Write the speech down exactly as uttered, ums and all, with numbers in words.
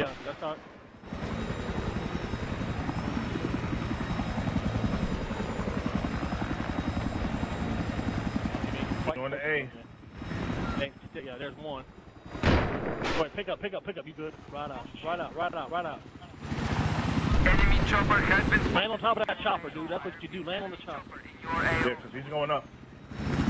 Yeah, that's all. On the A. Hey, yeah, there's one. Go ahead, pick up, pick up, pick up. You good? Right out, right out, right out, right out. Enemy chopper has been Land on top of that chopper, dude. That's what you do. Land on the chopper. in your A O. Yeah, because he's going up.